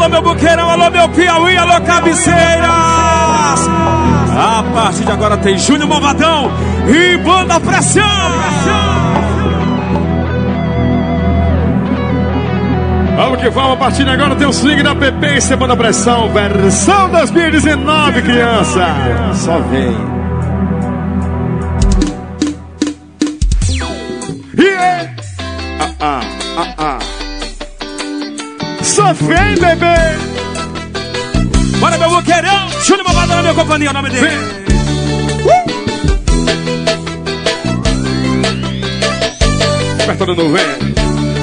meu Buqueirão, alô, meu Piauí, alô, Cabeceiras. A partir de agora tem Júnior Malvadão e Banda Pressão. Vamos que vamos, a partir de agora tem o swing da PP e Semana Pressão, versão 2019, criança. Só vem. Yeah. Só vem, bebê. Bora, meu Buqueirão, Júnior Malvadão na minha companhia, o nome dele. Apertando no vem.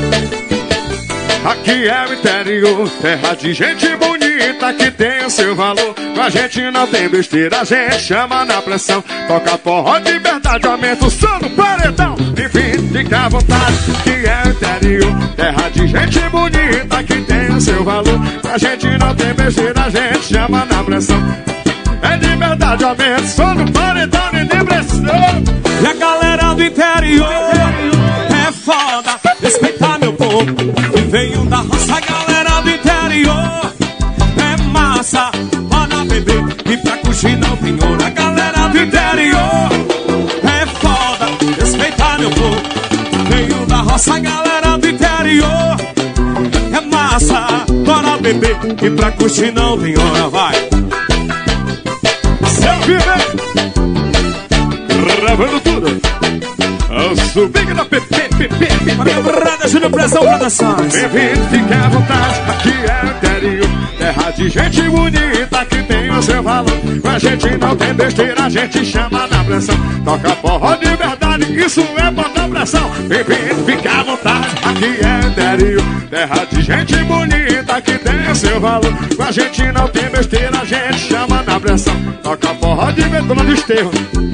Aqui é o interior, terra de gente bonita que tem o seu valor. Com a gente não tem besteira, a gente chama na pressão. Toca forró de verdade, aumenta o som no paredão. Enfim, fica à vontade, que é o interior, terra de gente bonita que tem o seu valor. Com a gente não tem besteira, a gente chama na pressão. É de verdade, aumenta o som no paredão, nem de pressão. E a galera do interior é foda, respeitar meu povo. Veio da roça, a galera do interior é massa, bora beber e pra curtir não tem ouro. A galera do interior é foda, respeitar meu povo. Veio da roça, a galera do interior é massa, bora beber e pra curtir não tem ouro. Vai! Selfie, gravando tudo. O swing da PP. Para Júnior Pressão Produções. Bem-vindo, fique à vontade. Aqui é o interior, terra de gente bonita que tem o seu valor. Com a gente não tem besteira, a gente chama na pressão. Toca forró de verdade, isso é Banda Pressão. Bem-vindo, fique à vontade. Aqui é o interior, terra de gente bonita que tem o seu valor. Com a gente não tem besteira, a gente chama na pressão. Toca forró de verdade, no desterro.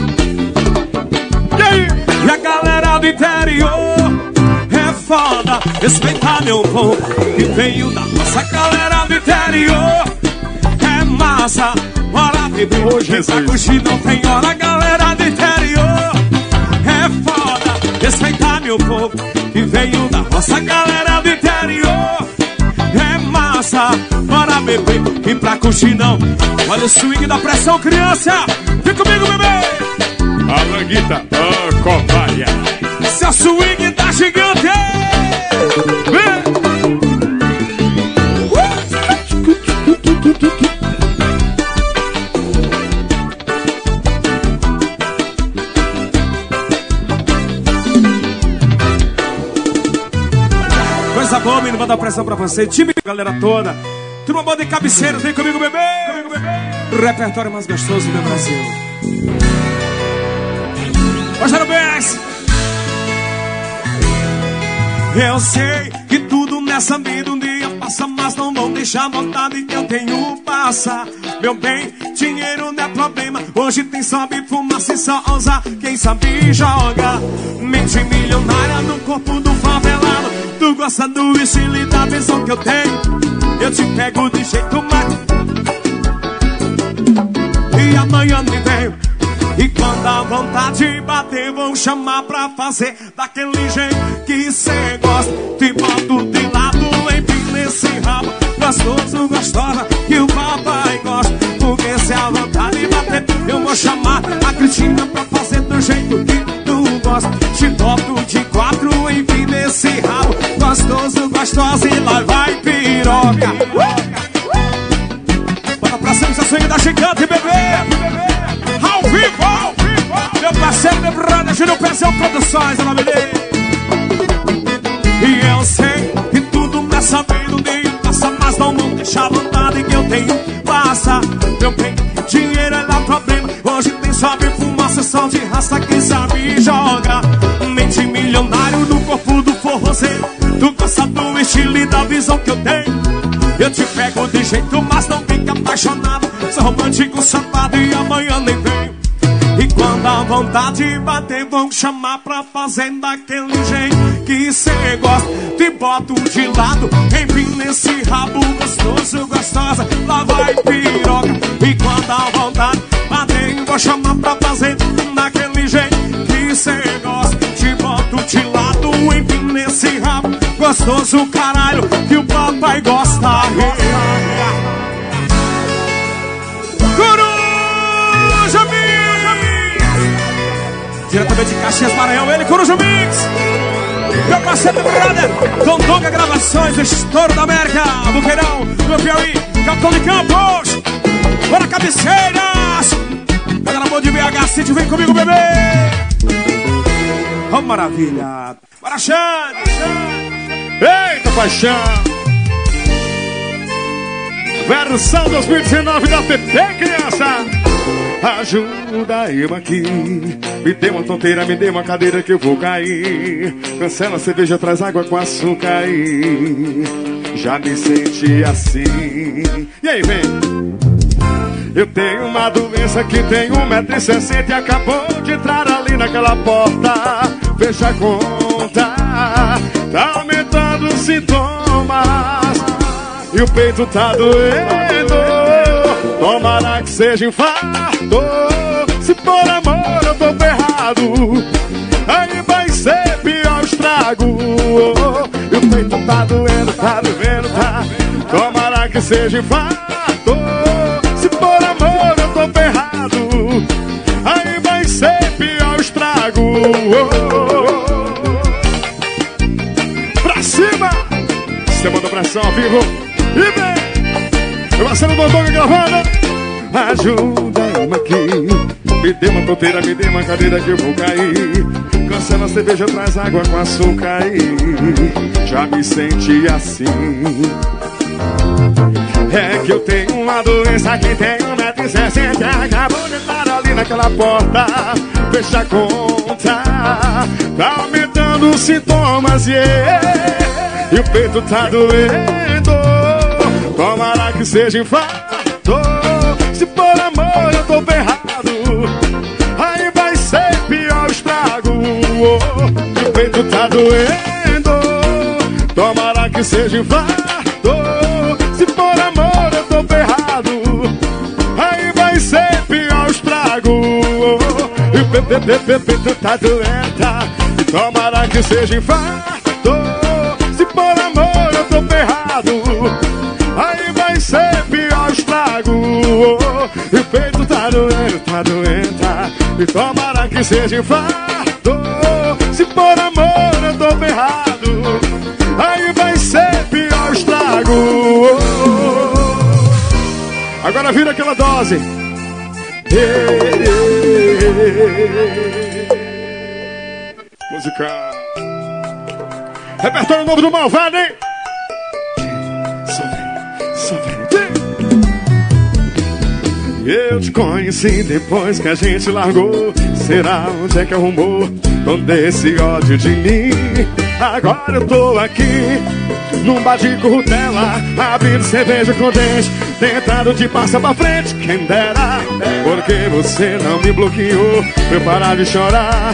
E a galera do interior é foda, respeitar meu povo que veio da nossa galera do interior é massa, bora beber hoje pra curtir não tem hora. A galera do interior é foda, respeitar meu povo que veio da nossa galera do interior é massa, bora beber e pra curtir não. Olha o swing da pressão, criança, vem comigo, bebê. A Languita, a cobaia. Esse é o swing da gigante. Coisa boa, menino, vou dar pressão pra você. Time, galera toda. Turma boa de Cabeceiras, vem comigo, bebê. O repertório mais gostoso do Brasil. Rogério Bess. Eu sei que tudo nessa vida um dia passa, mas não vão deixar a vontade que eu tenho passar. Meu bem, dinheiro não é problema. Hoje tem sobe, fumaça e só usar quem sabe joga. Mente milionária no corpo do favelado. Tu gosta do estilo e da visão que eu tenho. Eu te pego de jeito mais. E amanhã me vem. E quando a vontade bater, vão chamar pra fazer daquele jeito que cê gosta. Te boto de lado, empina esse rabo gostoso, gostosa, que o papai gosta. Porque se a vontade bater, eu vou chamar a Cristina pra fazer do jeito que tu gosta. Te boto de quatro, empina esse rabo gostoso, gostosa, e lá vai piroca. Bota pra cima essa swing da gigante, bebê. Ao vivo, meu parceiro, meu brother, Júnior Pressão Produções, é o nome dele. E eu sei que tudo nessa vida um dia passa, mas não vão deixar a vontade que eu tenho passa. Meu bem, dinheiro é lá problema. Hoje tem sobe fumaça, som de raça, quem sabe joga. Mente milionário no corpo do forrozeiro. Tu gosta do estilo e da visão que eu tenho. Eu te pego de jeito, mas não fica apaixonado. Sou romântico, safado e amanhã nem venho. E quando a vontade bater, vão chamar pra fazer daquele jeito que cê gosta. Te boto de lado, empina esse rabo gostoso, gostosa, lá vai piroca. E quando a vontade bater, vou chamar pra fazer daquele jeito que cê gosta. Te boto de lado, empina esse rabo gostoso, caralho, que o papai gosta. Coruja Mix, diretamente de Caxias, Maranhão, ele, Coruja Mix. Meu parceiro brother, Dom Donga Gravações, estouro da América, Buqueirão, do Piauí, Capitão de Campos. Bora, cabeceiras. Pega na mão de BH City, vem comigo, bebê. Oh, maravilha. Bora, Xande. Eita, paixão. Versão 2019 da PP, criança. Ajuda eu aqui. Me dê uma tonteira, me dê uma cadeira que eu vou cair. Cancela a cerveja, traz água com açúcar aí. Já me senti assim. E aí, vem. Eu tenho uma doença que tem 1,60 m e acabou de entrar ali naquela porta. Fecha a conta. Tá aumentando os sintomas e o peito tá doendo. Tomara que seja infarto. Se por amor eu tô ferrado, aí vai ser pior o estrago. E o peito tá doendo, tá. Tomara que seja infarto. Se por amor eu tô ferrado, aí vai ser pior o estrago. Pra cima! Semana pressão ao vivo. E vem! Eu assino o Dodonga gravando. Ajuda eu aqui. Me dê uma tonteira, me dê uma cadeira que eu vou cair. Cancela a cerveja, traz água com açúcar aí. Já me senti assim. É que eu tenho uma doença que tem 1,60 m. Acabou de entrar ali naquela porta. Fecha a conta. Tá aumentando os sintomas, yeah. E o peito tá doendo. Tomara que seja infarto. Se por amor eu tô ferrado, aí vai ser pior o estrago. E o peito tá doendo. Tomara que seja infarto. Se por amor eu tô ferrado, aí vai ser pior o estrago. E o peito tá doendo. Tomara que seja infarto. Se por amor eu tô ferrado, aí vai ser pior o estrago. E o peito tá doendo. E tomara que seja infarto. Se por amor eu tô ferrado, aí vai ser pior o estrago. Agora vira aquela dose. Música. Repertório novo do Malvado, hein? Só vem. Eu te conheci depois que a gente largou. Será onde é que arrumou todo esse ódio de mim? Agora eu tô aqui num bar de currutela, abrindo cerveja com dente, tentando te passar pra frente. Quem dera, porque você não me bloqueou pra eu parar de chorar.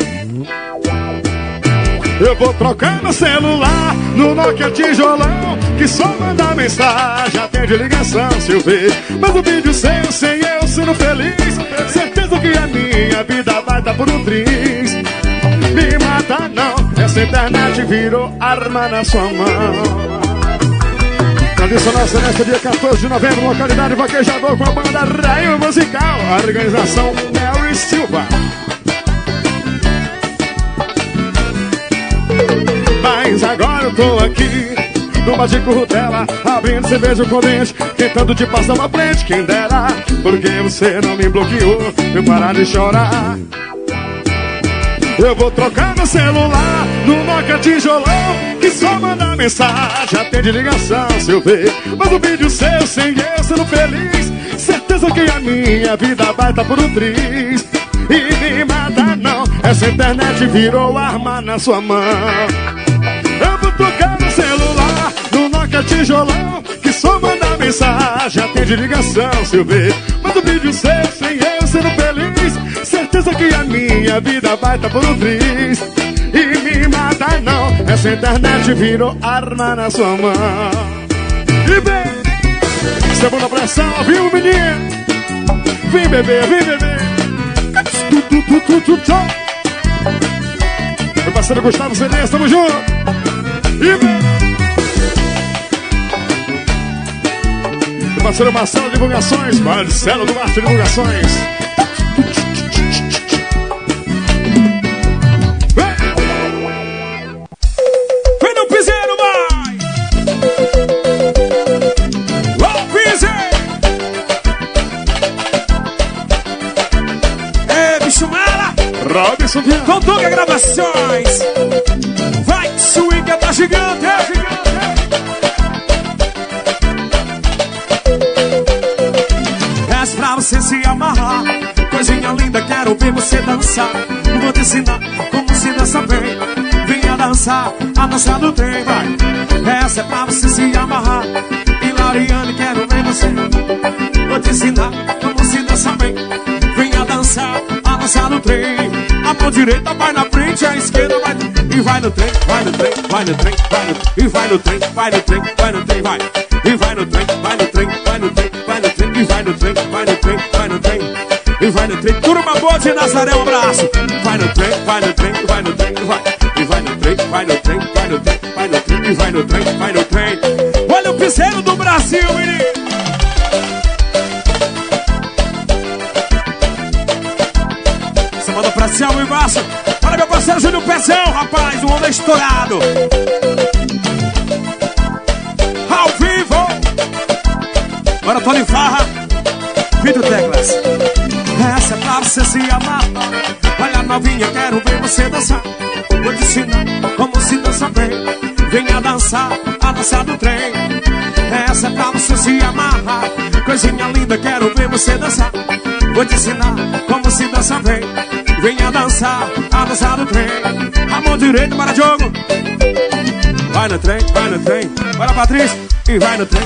Eu vou trocar meu celular no Nokia tijolão, que só manda mensagem, atende ligação se eu ver. Mas o vídeo seu, sem eu sendo feliz, certeza que a minha vida vai dar por um triz. Me mata não, essa internet virou arma na sua mão. Tradicional Celeste, dia 14 de novembro, localidade Vaquejador, com a banda Raio Musical, a organização Mary Silva. Mas agora eu tô aqui no bar de currutela, abrindo cerveja com dente, tentando te passar pra frente. Quem dera, porque você não me bloqueou pra eu parar de chorar. Eu vou trocar meu celular no Nokia tijolão, que só manda mensagem, atende ligação se eu ver. Mas o vídeo seu, sem eu sendo feliz, certeza que a minha vida vai tá por um triz. E me mata não, essa internet virou arma na sua mão. Eu vou trocar meu celular no Nokia tijolão, que só manda mensagem, atende ligação se eu ver. Mas o vídeo seu, sem eu sendo feliz, certeza que a minha vida vai tá por um triz. E me mata não, essa internet virou arma na sua mão. E vem, segunda pressão, viu menino? Vem beber, vem beber. Meu parceiro Gustavo Cedes, tamo junto. E vem. parceiro Marcelo Divulgações. Marcelo do Marte Divulgações. Vem no piseiro, vai! Ô, piseiro! É, bicho mala! Robson Viana. Com Tuga Gravações. Vai, swing da gigante, é gigante. É pra você se amarrar. Coisinha linda, quero ver você dançar. Vou te ensinar como se dança bem. Venha dançar, a dança do trem, vai. Essa é pra você se amarrar. E Lauriane, quero ver você. Vou te ensinar como se dança bem. Venha dançar, a dança do trem. A mão direita vai na frente, a esquerda vai. E vai no trem, vai no trem, vai no trem, vai no trem. E vai no trem, vai no trem, vai no trem, vai. E vai no trem, vai no trem, vai no trem, vai no trem. E vai no trem, vai no trem, vai no trem. E vai no trem, turma boa de Nazaré, um abraço. Vai no trem, vai no trem, vai no trem, vai. E vai no trem, vai no trem, vai no trem, vai no trem. E vai no trem, vai no trem. Olha o piseiro do Brasil, menino. Você manda pra cima, embaixo. Olha meu parceiro Júnior Pezão, rapaz, um homem estourado. Ao vivo. Agora Tony Farra, Vídeo Teclas. Essa é pra você se amar. Olha novinha, quero ver você dançar. Vou te ensinar como se dança bem. Venha dançar, a dança do trem. Essa é pra você se amarrar. Coisinha linda, quero ver você dançar. Vou te ensinar como se dança bem. Venha dançar, a dança do trem. A mão direita para jogo. Vai no trem, vai no trem. Bora Patrícia, e vai no trem.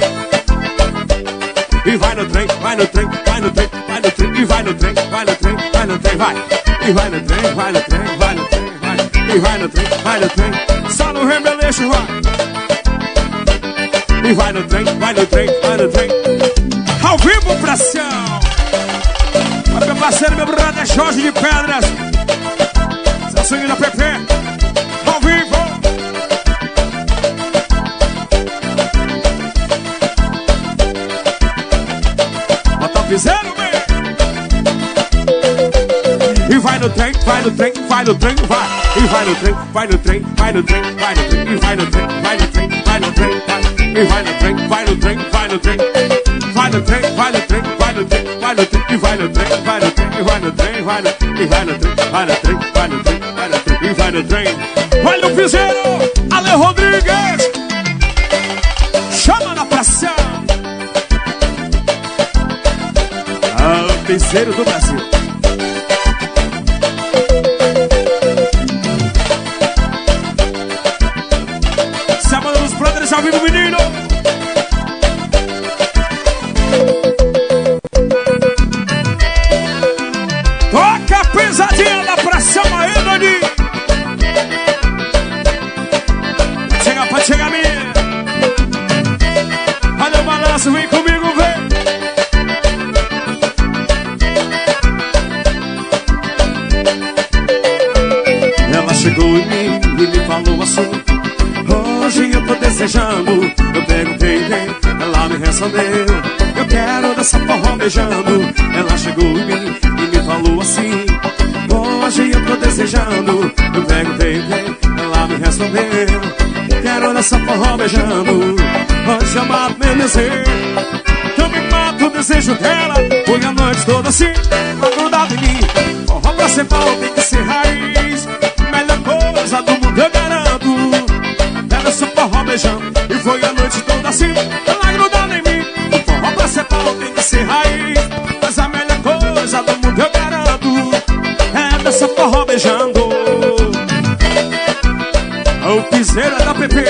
E vai no trem, vai no trem, vai no trem, vai no trem. E vai no trem, vai no trem, vai no trem, vai. E vai no trem, vai no trem, vai no trem, vai. E vai no trem, vai no trem. Só no remeleixo, vai. E vai no trem, vai no trem, vai no trem. Ao vivo, pressão. Olha meu parceiro, meu brother Jorge de Pedras. Seu sangue da PP. Ao vivo. Bota o piseiro, bem. E vai no trem, vai no trem, vai no trem, vai. E vai no trem, vai no trem, vai no trem, vai no trem. E vai no trem, vai no trem, vai no trem, vai. E vai no trem, vai no trem, vai no trem. Vai no trem, vai no trem, vai no trem, vai no trem. E vai no trem, vai no trem, e vai no trem, vai no trem. E vai no trem, vai no trem, vai no trem, vai no trem. E vai no trem. Olha o piseiro, Ale Rodrigues. Chama na pressão. Ah, o piseiro do Brasil. Semana dos Brothers ao vivo, menino. Toca a pesadinha da pressão aí, Dani. Pode chegar, minha. Olha o balanço, vem comigo, vem. Ela chegou em mim e me falou assim: hoje eu tô desejando. Eu perguntei, ela me respondeu: eu quero dançar forró beijando. Ela chegou em mim e me falou assim: hoje eu tô desejando. Eu perguntei, ela me respondeu: quero dançar forró beijando. Hoje eu mato meu desejo, também mato o desejo dela. Foi a noite toda assim, grudado em mim. Forró pra ser pau tem que ser raiz. Melhor coisa do mundo eu garanto. Ela dança forró beijando. E foi a noite toda assim, ela grudada em mim. O forró pra ser pau tem que ser raiz. Mas a melhor coisa do mundo eu garanto. Ela dança forró beijando. O piseiro é da PP.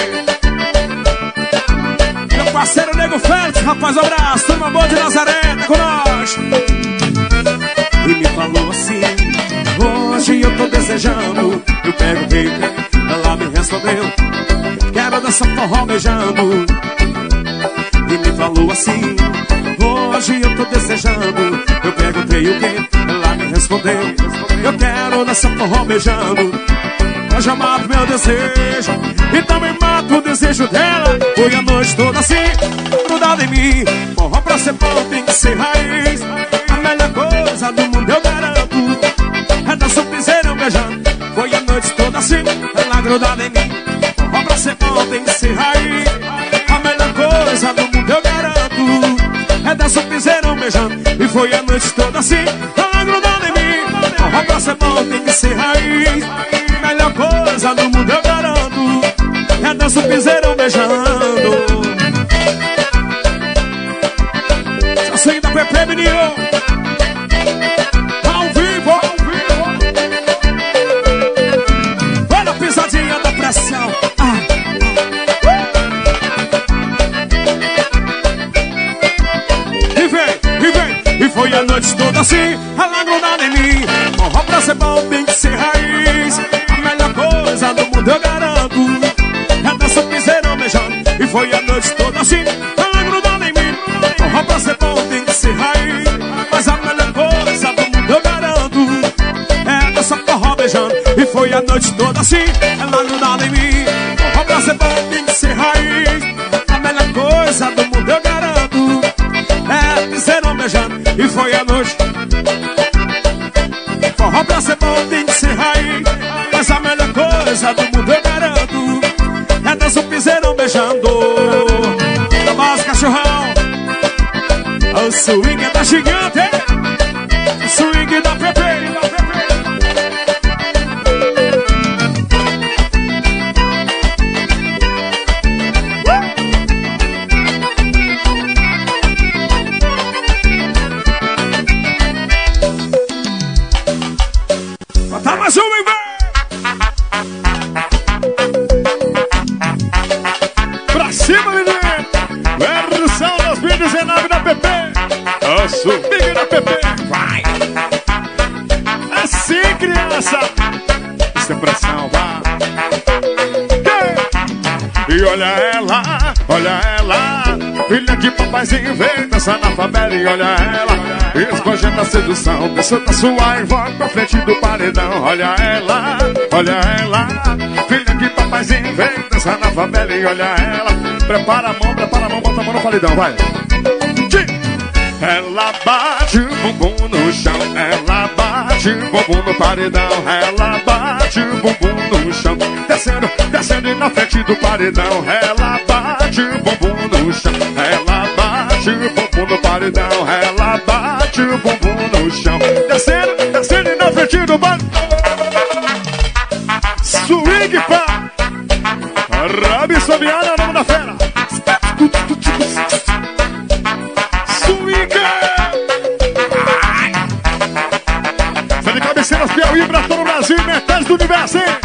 Meu parceiro Nego Félix, rapaz, um abraço. Turma boa de Nazaré, tá com nós. E me falou assim: hoje eu tô desejando. Eu perguntei, ela me respondeu: quero dançar forró beijando. E me falou assim: hoje eu tô desejando. Eu perguntei o que? Ela me respondeu: eu quero dançar forró beijando. Hoje eu mato meu desejo e também mato o desejo dela. Foi a noite toda assim, grudado grudado em mim. Forró pra ser bom tem que ser raiz. A melhor coisa do mundo eu garanto. É dança o piseirão beijando. Foi a noite toda assim, ela grudada em mim. Forró pra ser bom tem que ser raiz. A melhor coisa do mundo eu garanto. É dança o piseirão beijando. E foi a noite toda assim, ela grudada em mim. Forró pra ser bom tem que ser raiz. A melhor coisa do mundo eu garanto. É dança o piseirão beijando. Swing da Pepe, menino. Ao vivo, ao vivo. Olha a pisadinha da pressão. E vem. E foi a noite toda assim, ela grudada em mim. Forró pra ser bom tem que ser raiz. A melhor coisa do mundo eu garanto. É dança o piseirão beijando. E foi a noite toda assim, ela grudada em mim. Forró pra ser bom tem que ser raiz. Mas a melhor coisa do mundo eu garanto. É dança forró beijando. E foi a noite toda assim, ela grudada em mim. Forró pra ser bom tem que ser raiz. A melhor coisa do mundo eu garanto. É piseirão beijando. E foi a noite. Forró pra ser bom tem que ser raiz. Mas a melhor coisa do mundo eu garanto. É dança o piseirão beijando. Da base, cachorrão. O swing da gigante. O swing da Pepe. Bota mais uma e vem. Pra cima, menino. Versão 2019 da Pepe. O swing da Pepe. Vai. Assim, criança. Sem pressão, vai. E olha ela, filha de papaizinho, vem dançar na favela. E olha ela, esbanjando a sedução, dança da sua e volta pra frente do paredão. Olha ela, filha de papaizinho, vem dançar na favela. E olha ela, prepara a mão, bota a mão no paredão, vai. Ela bate o bumbum no chão, ela bate o bumbum no paredão, ela bate o bumbum no chão, descendo na frente do paredão. Ela bate o bumbum no chão, ela bate o bumbum no paredão, ela bate o bumbum no chão, descendo na frente do paredão. Swing pá, Rabi Sobiana, nome da fera. Sai de cabeceiras Piauí pra todo o Brasil e metade do universo, hein?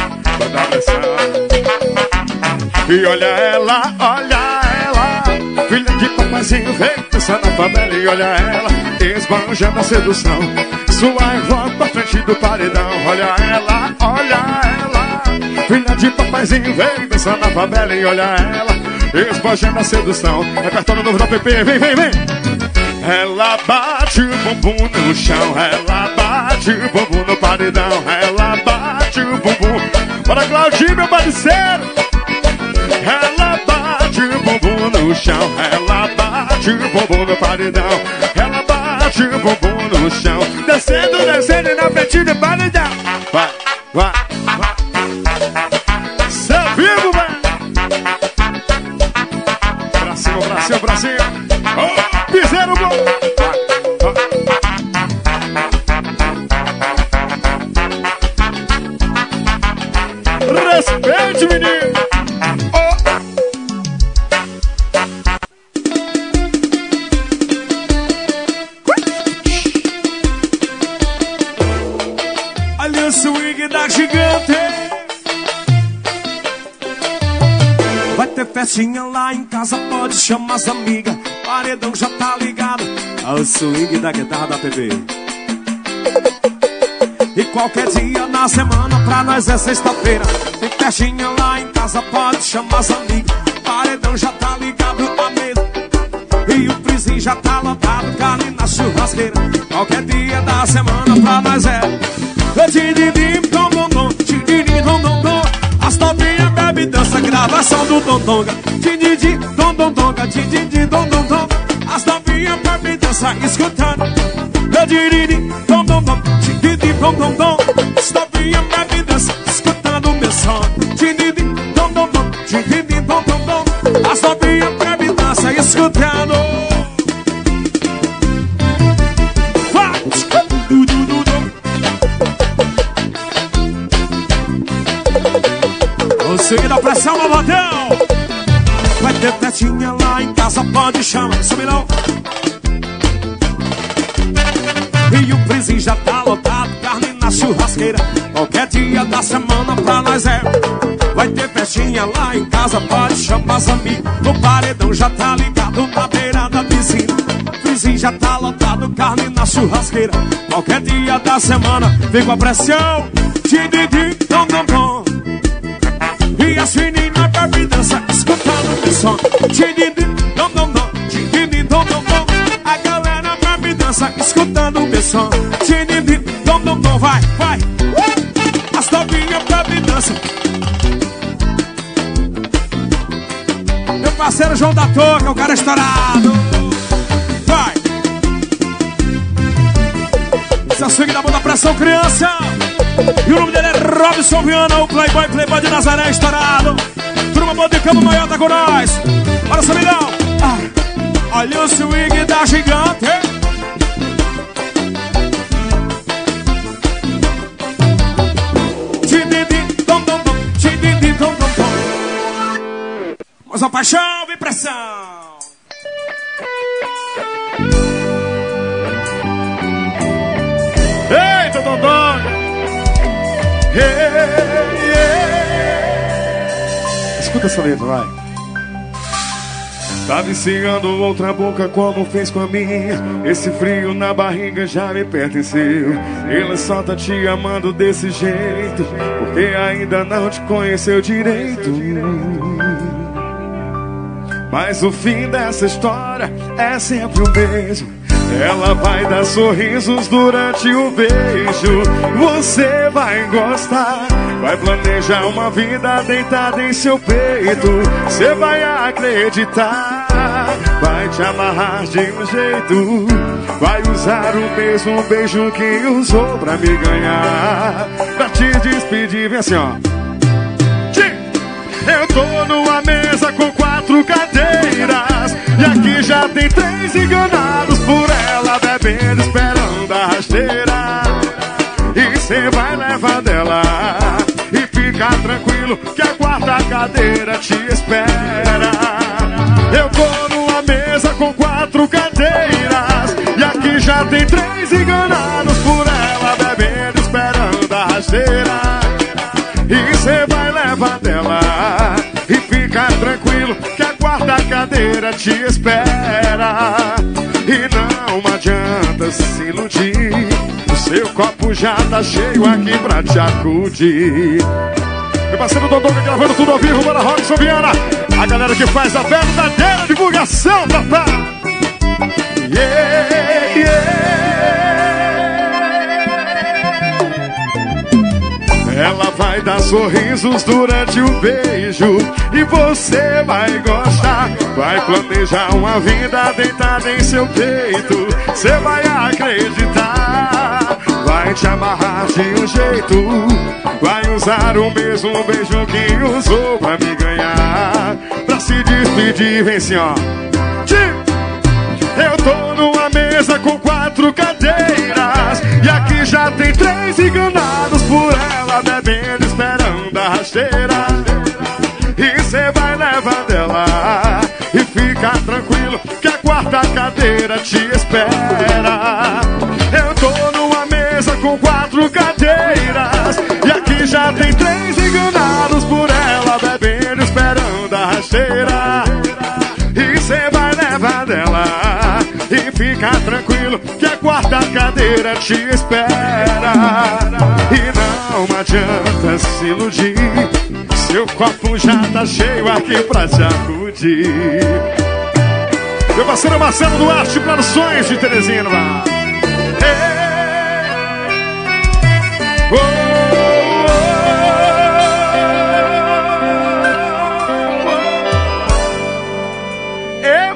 E olha ela, filha de papaizinho, vem dançar na favela. E olha ela, esbanjando a sedução, sua e volta pra frente do paredão. Olha ela, filha de papaizinho, vem dançar na favela. E olha ela, esbanjando a sedução, repertório novo da Pepe, vem. Ela bate o bumbum no chão, ela bate o bumbum no paredão, ela bate o bumbum. Bora, Claudinho, meu parceiro. Ela bate o bumbum no chão, ela bate o bumbum no paredão, ela bate o bumbum no chão, descendo na frente do paredão. Vai. Seu vivo, vai. Pra cima. Oh, piseiro bom. Respeite, menino. Olha o swing da gigante. Vai ter festinha lá em casa, pode chamar as amigas. Paredão já tá ligado ao swing da guitarra da TV. E qualquer dia na semana pra nós é sexta-feira. Tem festinha lá em casa, pode chamar as amigas. Paredão já tá ligado à mesa. E o frizinho já tá lotado, carne na churrasqueira. Qualquer dia da semana pra nós é as novinhas bebe dança, gravação do Tontonga. dom, dom, dom, din, dom, dom, dom. As novinhas pra me dançar escutando. Diriri, dom, dom, dom, din, dom, dom, dom. As novinhas pra me dançar escutando o meu som. Diriri, dom, dom, dom, din, dom, dom, dom. As novinhas pra me dançar escutando. Seguindo a pressão, malvadão. Vai ter festinha lá em casa, pode chamar, sobe não. E o freezer já tá lotado, carne na churrasqueira. Qualquer dia da semana pra nós é. Vai ter festinha lá em casa, pode chamar os amigos. O paredão já tá ligado na beira da piscina. O freezer já tá lotado, carne na churrasqueira. Qualquer dia da semana, vem com a pressão. Din, dom, dom, dom. E as meninas bebem dança escutando meu som. Din, dom, dom, dom. Din, dom, dom, dom. A galera bebe dança escutando meu som. Din, dom, dom, dom. Vai, vai. As novinhas bebem dança. Meu parceiro João da Toca, o cara estourado. Vai. Esse é o swing da banda Pressão Criança. E o nome dele é Robson Viana, o playboy de Nazaré estourado. Turma boa de Campo Maior tá com nós. Bora, Samidão. Olha o swing da gigante. Dom, dom, dom. Dom, dom, dom. Mas a paixão, vem pressão. Eita, dom, dom. Hey, yeah. Escuta essa letra, vai. Tá viciando outra boca como fez com a minha. Esse frio na barriga já me pertenceu. Ele só tá te amando desse jeito porque ainda não te conheceu direito. Mas o fim dessa história é sempre o mesmo. Ela vai dar sorrisos durante o beijo. Você vai gostar. Vai planejar uma vida deitada em seu peito. Você vai acreditar. Vai te amarrar de um jeito. Vai usar o mesmo beijo que usou pra me ganhar. Pra te despedir, vem assim, ó. Eu tô numa mesa com 4 cadeiras e aqui já tem 3 enganados por ela, bebendo, esperando a rasteira. E cê vai levar dela e fica tranquilo que a 4ª cadeira te espera. Eu tô numa mesa com 4 cadeiras e aqui já tem 3 enganados por ela, bebendo, esperando a rasteira. E cê vai levar dela e fica tranquilo que a 4ª cadeira te espera. E não adianta se iludir, o seu copo já tá cheio aqui pra te acudir. Meu parceiro Dodonga gravando tudo ao vivo para Robson Viana. A galera que faz a verdadeira divulgação, papá. Yeah, yeah. Ela vai dar sorrisos durante o beijo e você vai gostar. Vai planejar uma vida deitada em seu peito. Você vai acreditar. Vai te amarrar de um jeito. Vai usar o mesmo beijo que usou pra me ganhar. Pra se despedir, vem assim, ó. Eu tô numa mesa com 4 cadeiras e aqui já tem 3 enganados por ela, bebendo, esperando a rasteira. E cê vai levar dela e fica tranquilo que a 4ª cadeira te espera. Eu tô numa mesa com 4 cadeiras e aqui já tem 3 enganados por ela, bebendo, esperando a rasteira. E cê vai levar dela e fica tranquilo que a 4ª cadeira te espera. E não adianta se iludir, seu copo já tá cheio aqui pra te acudir. Meu parceiro Marcelo Duarte, Produções de Teresina.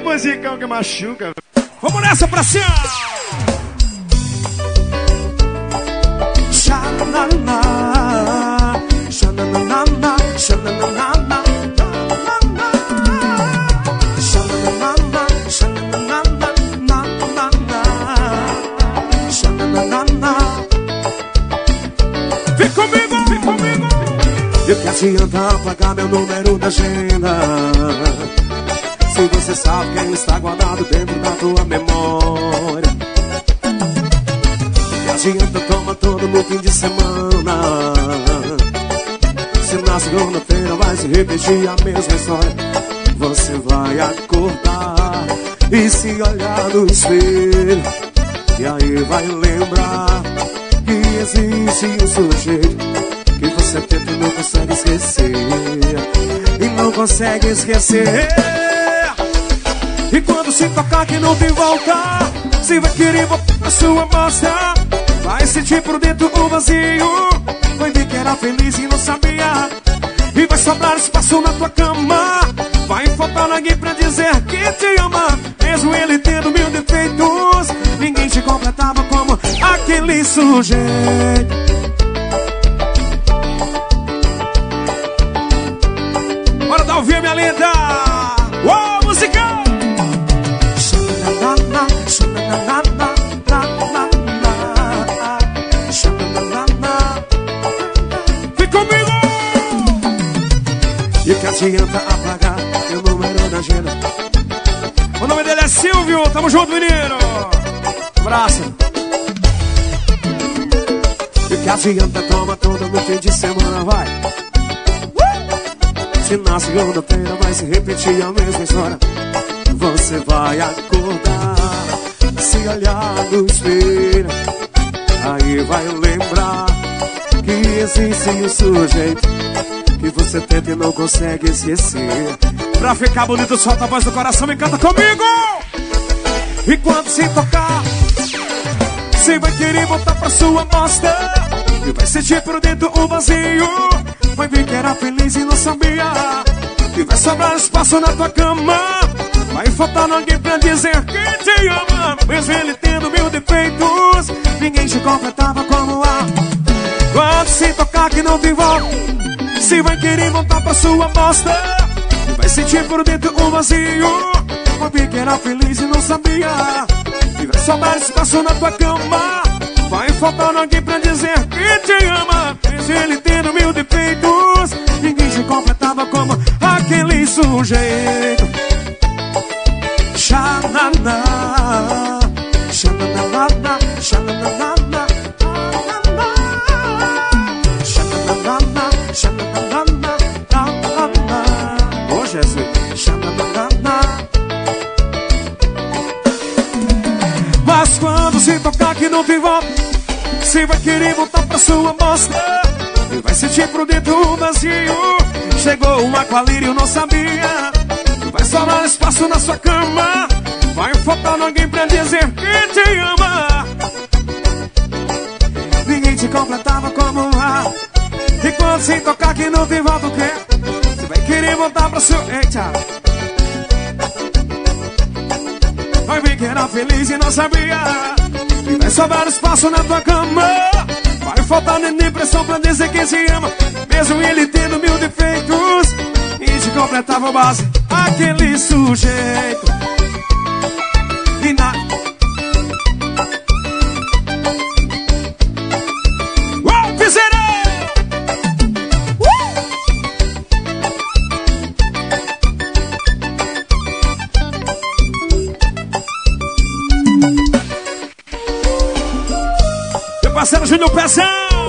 musicão que machuca. Vamos nessa pra cima. Xanana, xanana, xanana, vem comigo, vem comigo. E que adianta apagar meu número da agenda se você sabe quem está guardado dentro da tua memória? E que adianta tomar todo no fim de semana se na segunda-feira vai se repetir a mesma história? Você vai acordar e se olhar no espelho, e aí vai lembrar que existe um sujeito que você tenta e não consegue esquecer. E não consegue esquecer. E quando se tocar que não tem volta, você vai querer voltar pra sua bosta. Vai sentir por dentro o vazio, vai ver que era feliz e não sabia. E vai sobrar espaço na tua cama, vai faltar alguém pra dizer que te ama. Mesmo ele tendo mil defeitos, ninguém te completava como aquele sujeito. Bora dar ouvir, minha linda. Uou, musical. Vem comigo. E que adianta apagar meu número da agenda? O nome dele é Silvio, tamo junto, menino. Abraço. E que adianta tomar todo no fim de semana, vai. Se na segunda-feira vai se repetir a mesma história? Você vai acordar, se olhar no espelho, aí vai lembrar que existe um sujeito que você tenta e não consegue esquecer. Pra ficar bonito, solta a voz do coração e canta comigo. E quando se tocar, você vai querer voltar pra sua bosta, e vai sentir por dentro o vazio, vai ver que era feliz e não sabia. E vai sobrar espaço na tua cama, vai faltar alguém pra dizer que te ama. Mesmo ele tendo mil defeitos, ninguém te completava como a. Quando se tocar que não tem volta, se vai querer voltar pra sua bosta, e vai sentir por dentro um vazio, vai ver que era feliz e não sabia. E vai sobrar espaço na tua cama, vai faltar alguém pra dizer que te ama. Mesmo ele tendo mil defeitos, ninguém te completava como aquele sujeito. Xanana, xanana, xanana, xanana, xanana, oh Jesus, xanana. Mas quando se tocar que não tem volta, você vai querer voltar pra sua bosta, e vai sentir por dentro um vazio. Chegou uma colírio, não sabia. Vai sobrar espaço na sua cama, vai faltar alguém pra dizer que te ama. Ninguém te completava como a. E quando se tocar que não tem volta, o quê? Você vai querer voltar pra sua. Eita. Vai ver que era feliz e não sabia. E vai sobrar espaço na tua cama, vai faltar nem pressão pra dizer que se ama. Mesmo ele tendo mil defeitos, e te completava a base, aquele sujeito. E na... Uou, piseirão! Meu parceiro Júnior Pezão!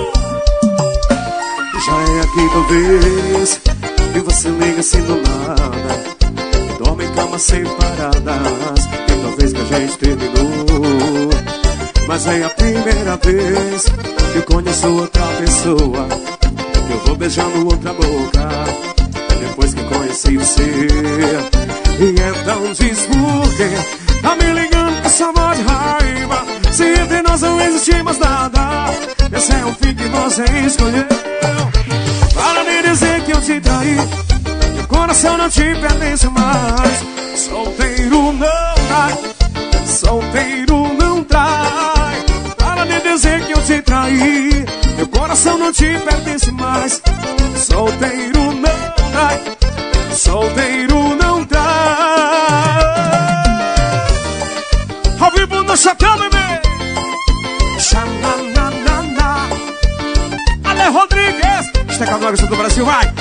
Já é a quinta vez que você liga assim do nada, dorme em camas separadas, quinta vez que a gente terminou. Mas é a primeira vez que conheço outra pessoa, que eu vou beijando outra boca, depois que conheci você. E então diz por quê tá me ligando com essa voz de raiva, se entre nós não existe mais nada. Esse é o fim que você escolheu. Para me dizer que eu te traí, meu coração não te pertence mais. Solteiro Brasil, vai!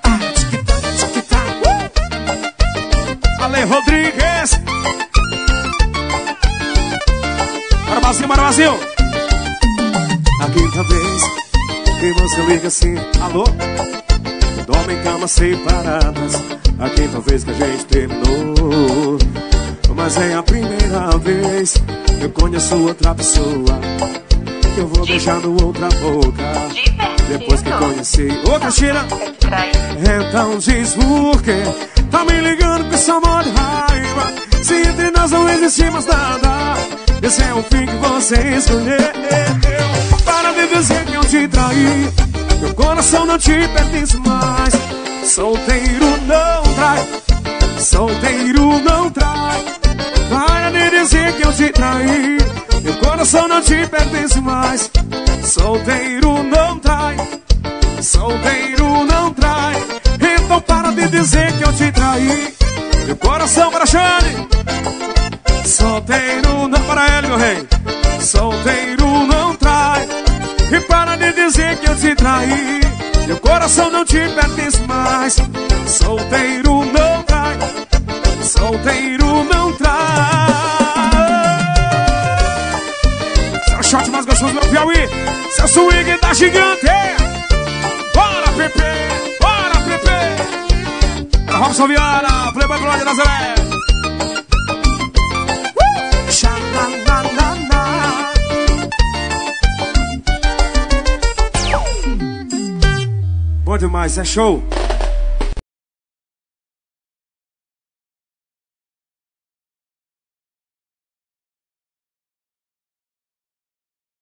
Ale Rodrigues! Bora, Brasil, bora, Brasil! A quinta vez que você liga assim, alô? Dorme em camas separadas. A quinta vez que a gente terminou. Mas é a primeira vez que eu conheço outra pessoa, que eu vou beijando outra boca depois que conheci. Ô, Cristina! Então diz por quê? Tá me ligando com esse amor de raiva. Se entre nós não existe mais nada, esse é o fim que você escolheu. Para de dizer que eu te traí, meu coração não te pertence mais. Solteiro não trai, solteiro não trai. Para de dizer que eu te traí, meu coração não te pertence mais. Solteiro não trai, solteiro não trai. Então para de dizer que eu te traí, meu coração para Xane. Solteiro não, para ele, meu rei. Solteiro não trai. E para de dizer que eu te traí, meu coração não te pertence mais. Solteiro não trai, solteiro não trai. Seu shot mais gostoso do Piauí, seu swing da gigante. Bora, Pepe, bora, Pepe. Bora, Robson Viana, Playboy Blood Nazaré. Bom demais, é show.